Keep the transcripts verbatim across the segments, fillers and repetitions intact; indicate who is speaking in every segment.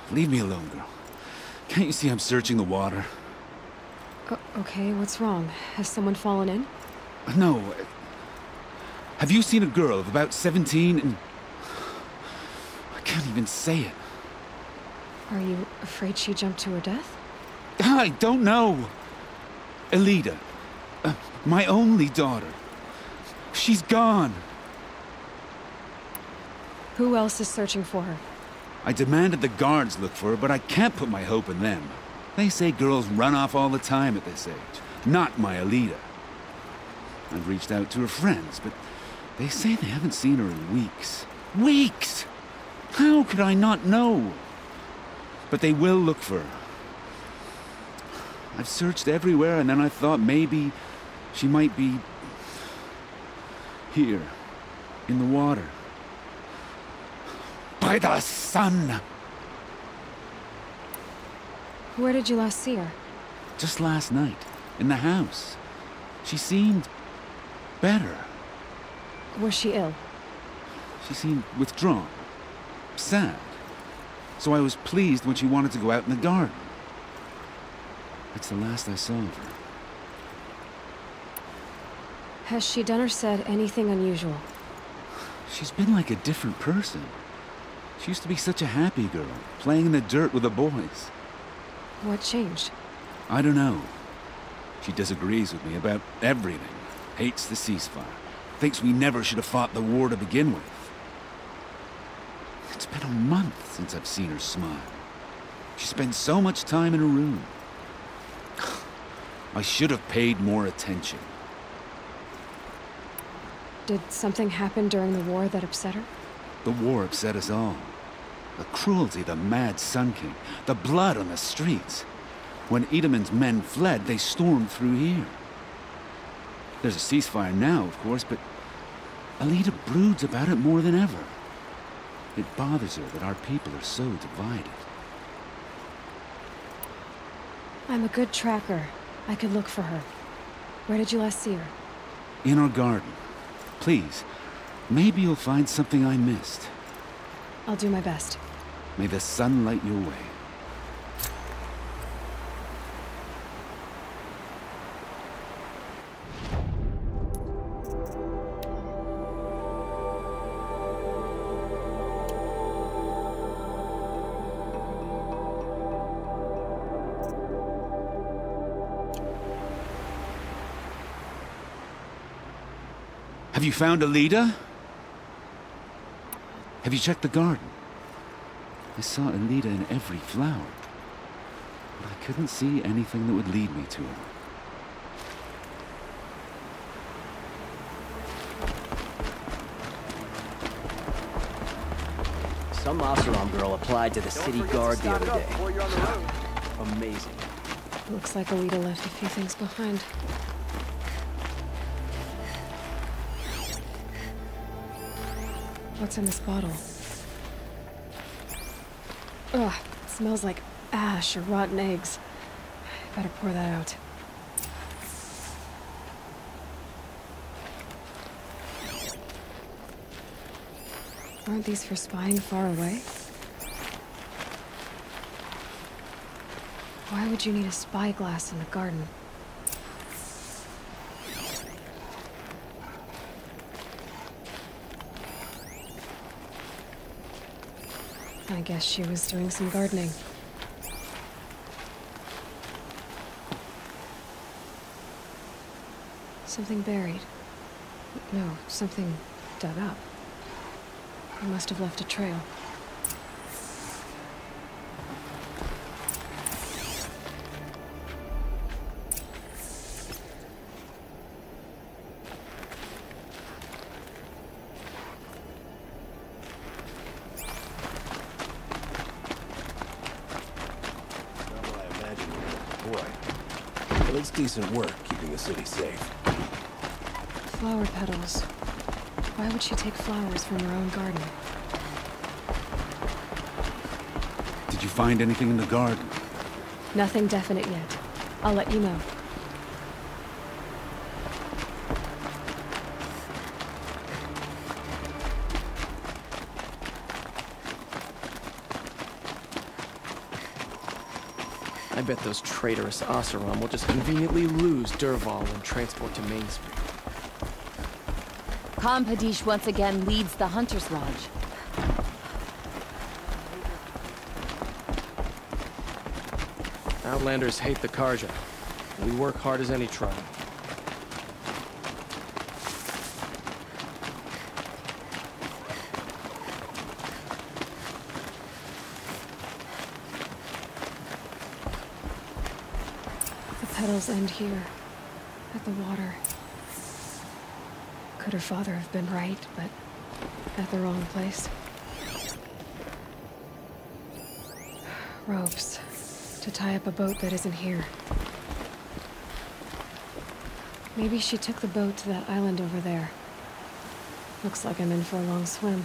Speaker 1: Leave me alone, girl. Can't you see I'm searching the water?
Speaker 2: O okay, what's wrong? Has someone fallen in?
Speaker 1: No. Have you seen a girl of about seventeen and... I can't even say it.
Speaker 2: Are you afraid she jumped to her death?
Speaker 1: I don't know. Elida. Uh, my only daughter. She's gone.
Speaker 2: Who else is searching for her?
Speaker 1: I demanded the guards look for her, but I can't put my hope in them. They say girls run off all the time at this age. Not my Elida. I've reached out to her friends, but they say they haven't seen her in weeks. Weeks! How could I not know? But they will look for her. I've searched everywhere, and then I thought maybe she might be... here, in the water. By the sun!
Speaker 2: Where did you last see her?
Speaker 1: Just last night, in the house. She seemed... better.
Speaker 2: Was she ill?
Speaker 1: She seemed withdrawn. Sad. So I was pleased when she wanted to go out in the garden. That's the last I saw of her.
Speaker 2: Has she done or said anything unusual?
Speaker 1: She's been like a different person. She used to be such a happy girl, playing in the dirt with the boys.
Speaker 2: What changed?
Speaker 1: I don't know. She disagrees with me about everything. Hates the ceasefire. Thinks we never should have fought the war to begin with. It's been a month since I've seen her smile. She spends so much time in her room. I should have paid more attention.
Speaker 2: Did something happen during the war that upset her?
Speaker 1: The war upset us all. The cruelty of the mad Sun King. The blood on the streets. When Itaman's men fled, they stormed through here. There's a ceasefire now, of course, but Elida broods about it more than ever. It bothers her that our people are so divided.
Speaker 2: I'm a good tracker. I could look for her. Where did you last see her?
Speaker 1: In our garden. Please, maybe you'll find something I missed.
Speaker 2: I'll do my best.
Speaker 1: May the sun light your way. Have you found Elida? Have you checked the garden? I saw Elida in every flower, but I couldn't see anything that would lead me to her.
Speaker 3: Some Oseram girl applied to the city guard the other day. Amazing.
Speaker 2: Looks like Elida left a few things behind. What's in this bottle? Ugh, it smells like ash or rotten eggs. I better pour that out. Aren't these for spying far away? Why would you need a spyglass in the garden? I guess she was doing some gardening. Something buried. No, something dug up. He must have left a trail.
Speaker 4: It's decent work keeping the city safe.
Speaker 2: Flower petals. Why would she take flowers from her own garden?
Speaker 1: Did you find anything in the garden?
Speaker 2: Nothing definite yet. I'll let you know.
Speaker 3: I bet those traitorous Oseram will just conveniently lose Dervahl and transport to Main Street.
Speaker 5: Khan Padish once again leads the Hunter's Lodge.
Speaker 3: Outlanders hate the Karja. We work hard as any tribe.
Speaker 2: The petals end here, at the water. Could her father have been right, but at the wrong place? Ropes. To tie up a boat that isn't here. Maybe she took the boat to that island over there. Looks like I'm in for a long swim.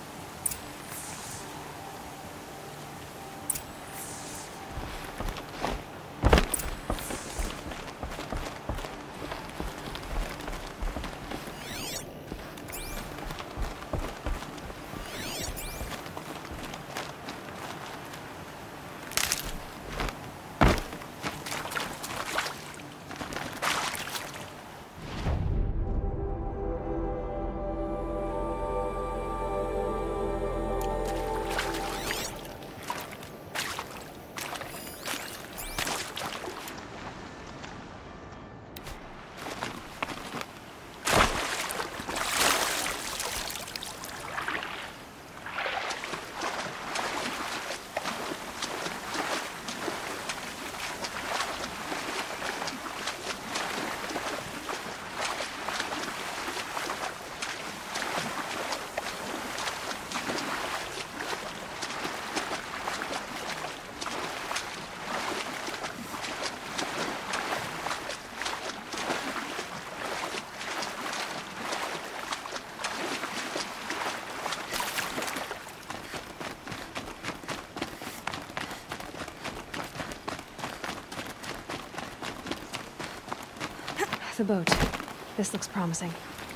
Speaker 2: The boat. This looks promising.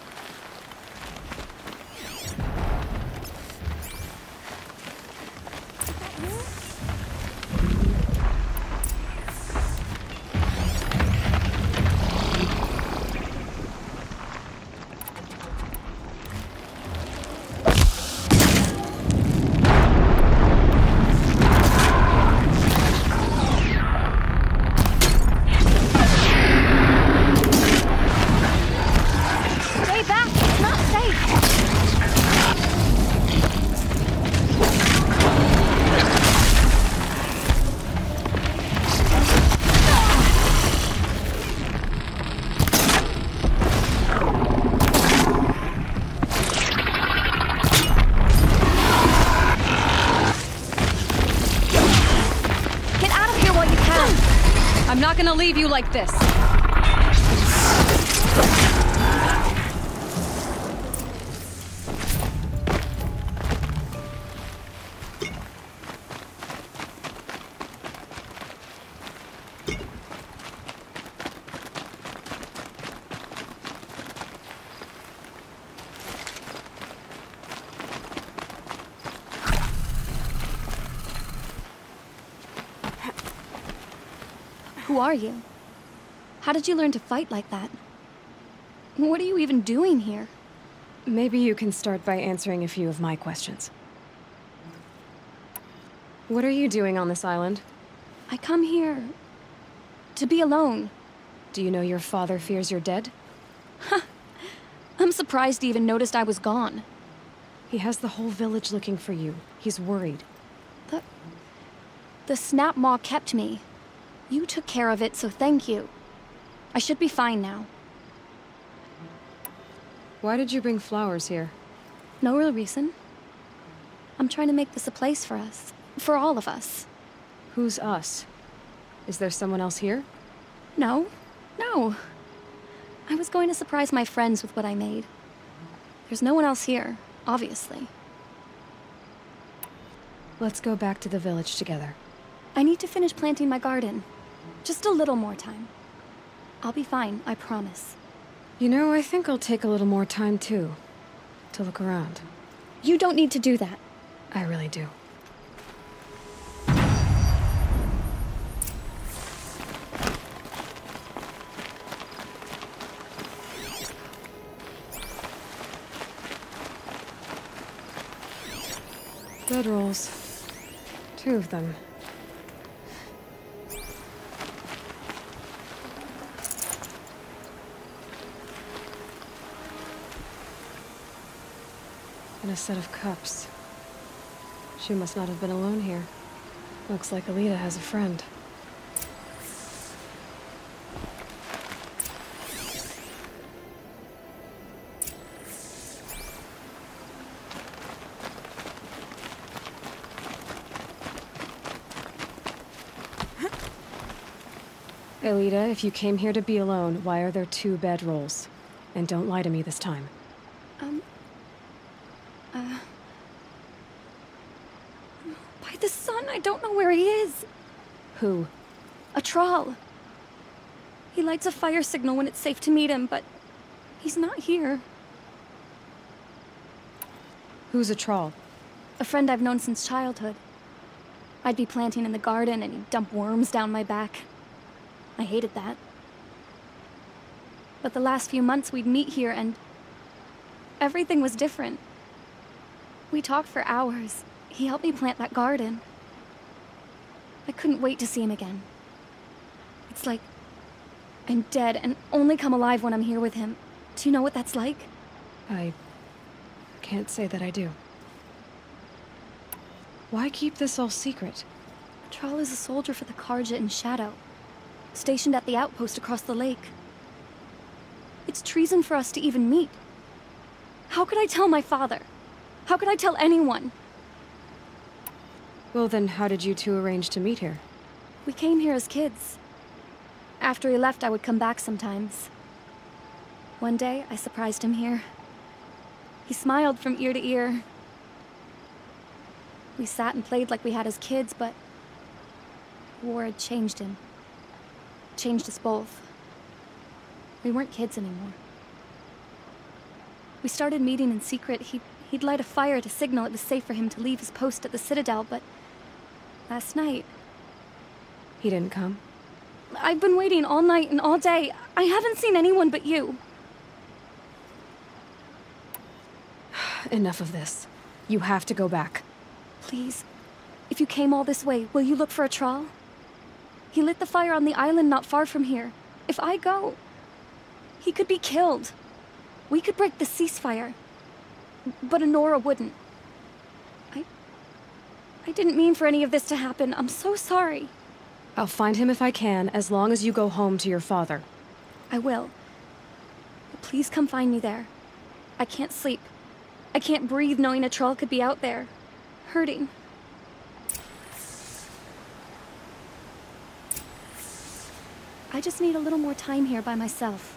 Speaker 2: I'm not gonna leave you like this.
Speaker 6: Who are you? How did you learn to fight like that? What are you even doing here?
Speaker 2: Maybe you can start by answering a few of my questions. What are you doing on this island?
Speaker 6: I come here to be alone.
Speaker 2: Do you know your father fears you're dead?
Speaker 6: Huh. I'm surprised he even noticed I was gone.
Speaker 2: He has the whole village looking for you. He's worried.
Speaker 6: The... The Snap Maw kept me. You took care of it, so thank you. I should be fine now.
Speaker 2: Why did you bring flowers here?
Speaker 6: No real reason. I'm trying to make this a place for us. For all of us.
Speaker 2: Who's us? Is there someone else here?
Speaker 6: No. No. I was going to surprise my friends with what I made. There's no one else here, obviously.
Speaker 2: Let's go back to the village together.
Speaker 6: I need to finish planting my garden. Just a little more time. I'll be fine, I promise.
Speaker 2: You know, I think I'll take a little more time, too. To look around.
Speaker 6: You don't need to do that.
Speaker 2: I really do. Bedrolls. Two of them. And a set of cups. She must not have been alone here. Looks like Alita has a friend. Alita, if you came here to be alone, why are there two bedrolls? And don't lie to me this time.
Speaker 6: Um... Uh... By the sun, I don't know where he is.
Speaker 2: Who?
Speaker 6: A Thrall. He lights a fire signal when it's safe to meet him, but he's not here.
Speaker 2: Who's a Thrall?
Speaker 6: A friend I've known since childhood. I'd be planting in the garden and he'd dump worms down my back. I hated that. But the last few months we'd meet here and everything was different. We talked for hours. He helped me plant that garden. I couldn't wait to see him again. It's like I'm dead and only come alive when I'm here with him. Do you know what that's like?
Speaker 2: I can't say that I do. Why keep this all secret?
Speaker 6: Thrall is a soldier for the Carja in Shadow, stationed at the outpost across the lake. It's treason for us to even meet. How could I tell my father? How could I tell anyone?
Speaker 2: Well then, how did you two arrange to meet here?
Speaker 6: We came here as kids. After he left, I would come back sometimes. One day, I surprised him here. He smiled from ear to ear. We sat and played like we had as kids, but war had changed him. Changed us both. We weren't kids anymore. We started meeting in secret. He'd, he'd light a fire to signal it was safe for him to leave his post at the Citadel, but last night...
Speaker 2: He didn't come?
Speaker 6: I've been waiting all night and all day. I haven't seen anyone but you.
Speaker 2: Enough of this. You have to go back.
Speaker 6: Please, if you came all this way, will you look for a Thrall? He lit the fire on the island not far from here. If I go, he could be killed. We could break the ceasefire, but Anora wouldn't. I... I didn't mean for any of this to happen. I'm so sorry.
Speaker 2: I'll find him if I can, as long as you go home to your father.
Speaker 6: I will. But please come find me there. I can't sleep. I can't breathe knowing a Thrall could be out there, hurting. I just need a little more time here by myself.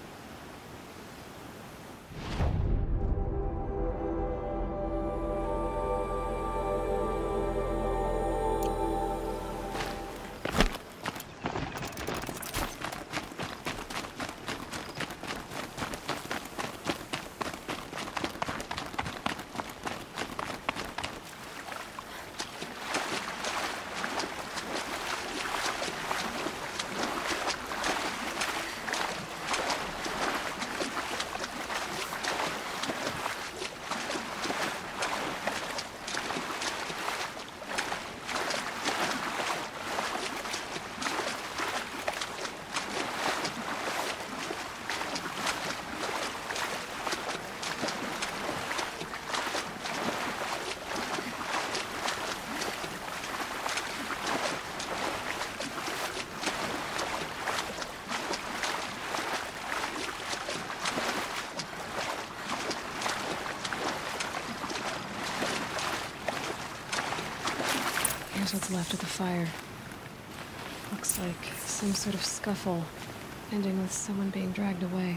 Speaker 2: Here's what's left of the fire. Looks like some sort of scuffle, ending with someone being dragged away.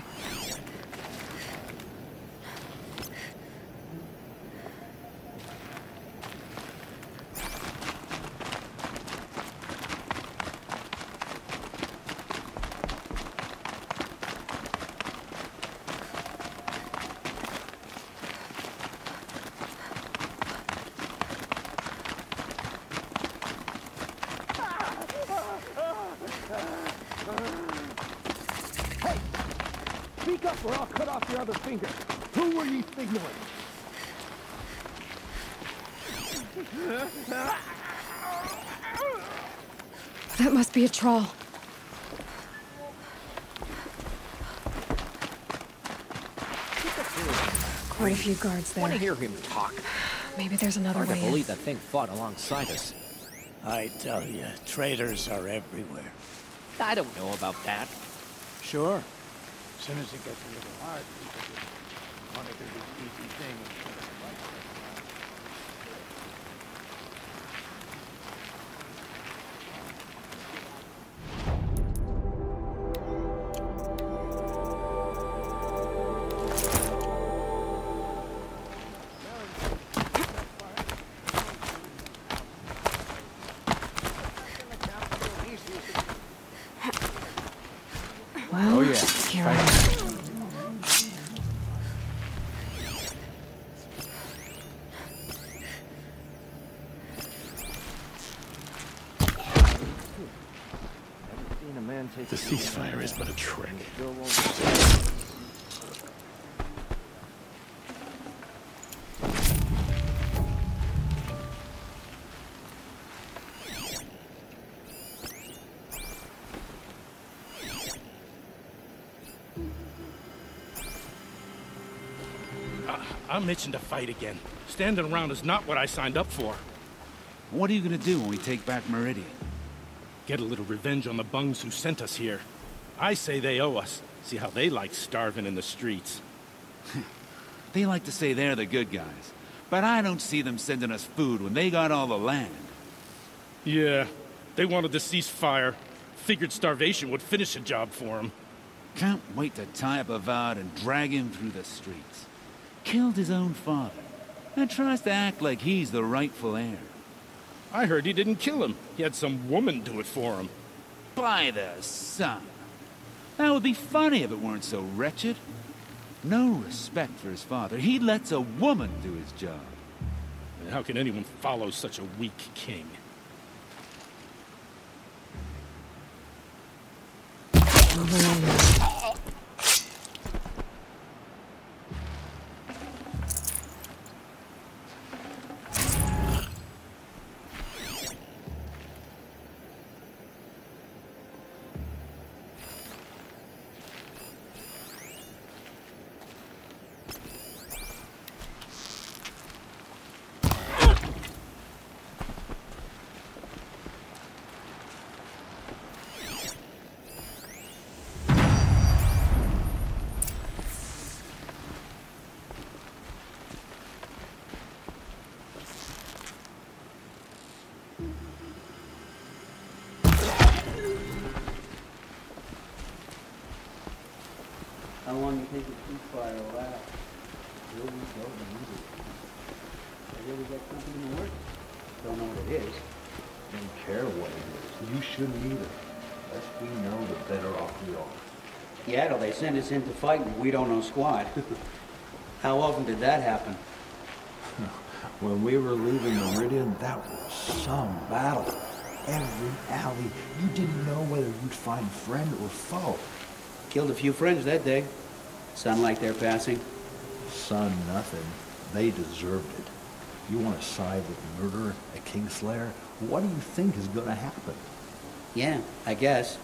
Speaker 4: Speak up or I'll cut off your other finger. Who were you signaling?
Speaker 2: That must be a troll. Quite a few guards
Speaker 3: I want to
Speaker 2: there.
Speaker 3: hear him talk.
Speaker 2: Maybe there's another
Speaker 3: Hard to
Speaker 2: way in.
Speaker 3: believe that thing fought alongside us.
Speaker 7: I tell you, traitors are everywhere.
Speaker 3: I don't know about that.
Speaker 7: Sure. As soon as it gets a little hard, people just want to do this easy thing instead of fighting.
Speaker 2: Well,
Speaker 4: Oh, yeah.
Speaker 2: here I am.
Speaker 3: Seen a man take
Speaker 7: The ceasefire is but a trick.
Speaker 3: Still won't-
Speaker 8: I'm itching to fight again. Standing around is not what I signed up for.
Speaker 1: What are you gonna do when we take back Meridian?
Speaker 8: Get a little revenge on the bungs who sent us here. I say they owe us. See how they like starving in the streets.
Speaker 1: They like to say they're the good guys, but I don't see them sending us food when they got all the land.
Speaker 8: Yeah, they wanted to cease fire. Figured starvation would finish the job for them.
Speaker 1: Can't wait to tie up Avad and drag him through the streets. Killed his own father, and tries to act like he's the rightful heir.
Speaker 8: I heard he didn't kill him. He had some woman do it for him.
Speaker 1: By the sun! That would be funny if it weren't so wretched. No respect for his father. He lets a woman do his job.
Speaker 8: And how can anyone follow such a weak king?
Speaker 2: Move along now.
Speaker 9: How long do you think the ceasefire will last? Here we go, we need it. I really got something in the works. Don't know what it is.
Speaker 4: Don't care what it is. You shouldn't either. The less we know, the better off we are.
Speaker 9: Yeah, till they send us in to fight and we don't know squat. How often did that happen?
Speaker 4: When we were leaving Meridian, that was some battle. Every alley, you didn't know whether you'd find friend or foe.
Speaker 9: Killed a few friends that day. Sound like they're passing?
Speaker 4: Son, nothing. They deserved it. You want to side with murderer, a Kingslayer? What do you think is going to happen?
Speaker 9: Yeah, I guess.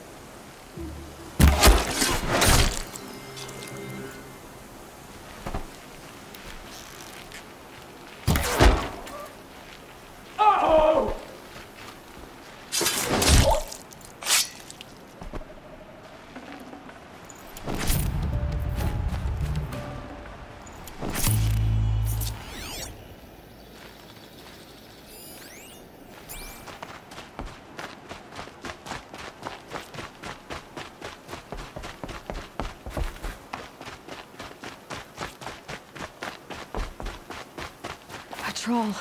Speaker 2: A troll.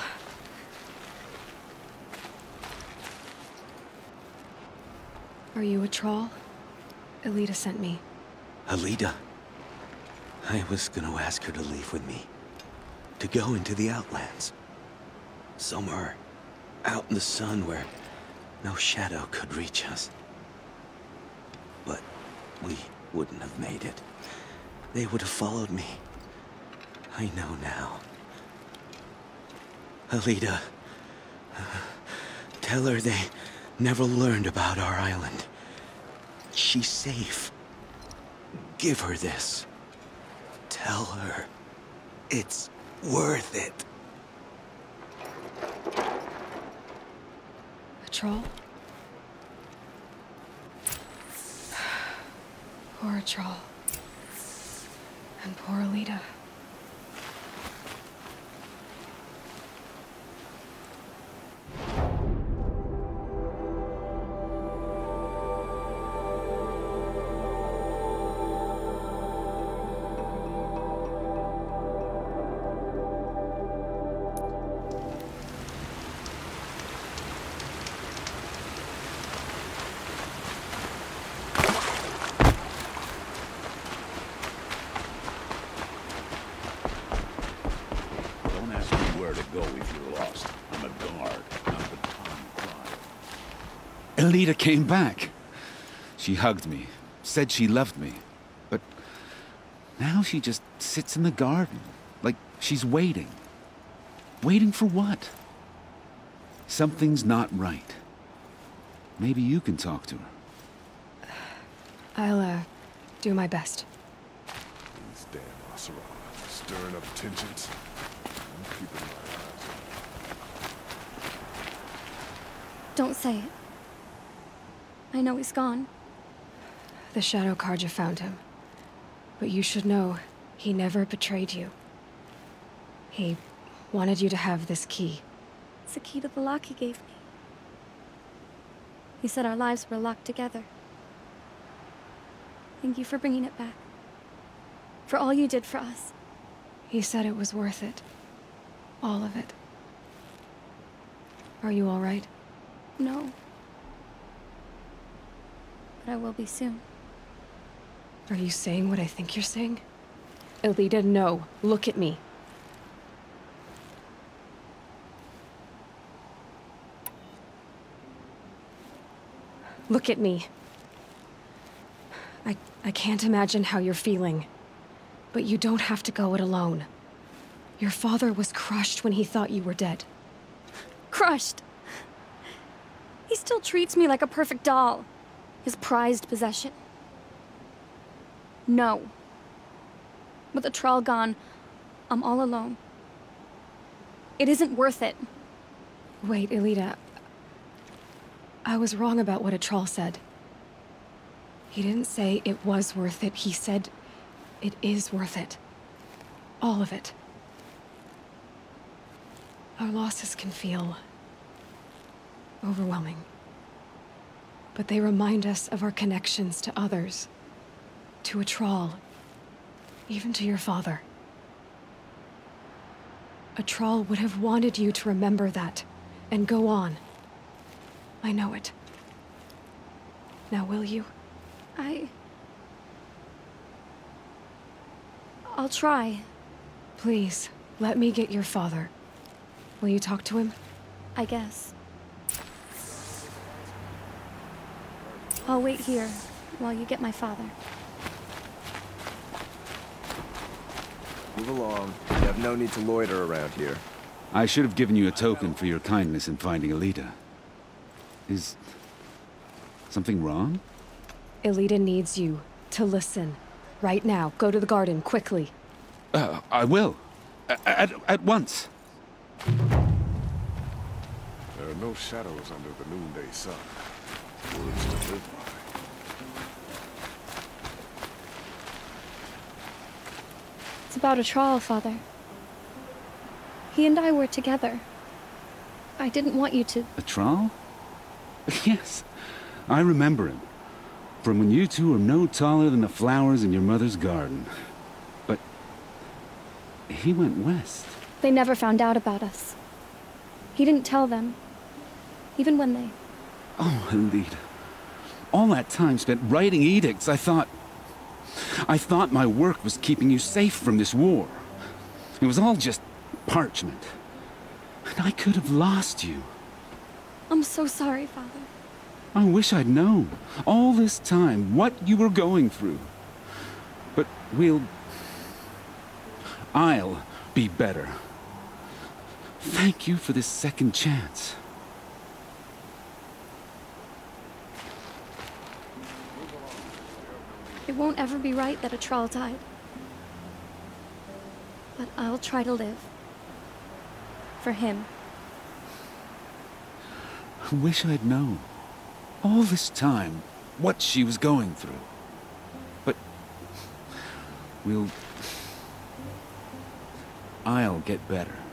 Speaker 2: Are you a troll? Elita sent me.
Speaker 10: Alita. I was gonna ask her to leave with me. To go into the Outlands. Somewhere out in the sun where no shadow could reach us. But we wouldn't have made it. They would have followed me. I know now. Alita, Tell her they never learned about our island. She's safe. Give her this. Tell her it's worth it.
Speaker 2: A troll? Poor troll. And poor Alita.
Speaker 1: Alita came back. She hugged me, said she loved me. But now she just sits in the garden, like she's waiting. Waiting for what? Something's not right. Maybe you can talk to her.
Speaker 2: I'll, uh, do my best.
Speaker 11: These damn Oseram, stirring up tensions. I'm keeping my eyes on.
Speaker 6: Don't say it. I know he's gone.
Speaker 2: The Shadow Carja found him. But you should know, he never betrayed you. He wanted you to have this key.
Speaker 6: It's the key to the lock he gave me. He said our lives were locked together. Thank you for bringing it back. For all you did for us.
Speaker 2: He said it was worth it. All of it. Are you all right?
Speaker 6: No. But I will be soon.
Speaker 2: Are you saying what I think you're saying? Alita, no. Look at me. Look at me. I... I can't imagine how you're feeling. But you don't have to go it alone. Your father was crushed when he thought you were dead.
Speaker 6: Crushed? He still treats me like a perfect doll. His prized possession. No. With the Thrall gone, I'm all alone. It isn't worth it.
Speaker 2: Wait, Alita. I was wrong about what a Thrall said. He didn't say it was worth it. He said it is worth it. All of it. Our losses can feel overwhelming. But they remind us of our connections to others. To a Thrall. Even to your father. A Thrall would have wanted you to remember that, and go on. I know it. Now will you?
Speaker 6: I... I'll try.
Speaker 2: Please, let me get your father. Will you talk to him?
Speaker 6: I guess. I'll wait here while you get my father.
Speaker 11: Move along. You have no need to loiter around here.
Speaker 1: I should have given you a token for your kindness in finding Alita. Is something wrong?
Speaker 2: Alita needs you to listen. Right now. Go to the garden, quickly.
Speaker 1: Uh, I will. A- at, at once.
Speaker 11: There are no shadows under the noonday sun. Words to live by.
Speaker 6: It's about a Thrall, Father. He and I were together. I didn't want you to...
Speaker 1: A Thrall? Yes, I remember him. From when you two were no taller than the flowers in your mother's garden. But he went west.
Speaker 6: They never found out about us. He didn't tell them. Even when they...
Speaker 1: Oh, Alita. All that time spent writing edicts, I thought... I thought my work was keeping you safe from this war. It was all just parchment. And I could have lost you.
Speaker 6: I'm so sorry, Father.
Speaker 1: I wish I'd known, all this time, what you were going through. But we'll... I'll be better. Thank you for this second chance.
Speaker 6: won't ever be right that a Thrall died. But I'll try to live. For him.
Speaker 1: I wish I'd known. All this time, what she was going through. But... we'll... I'll get better.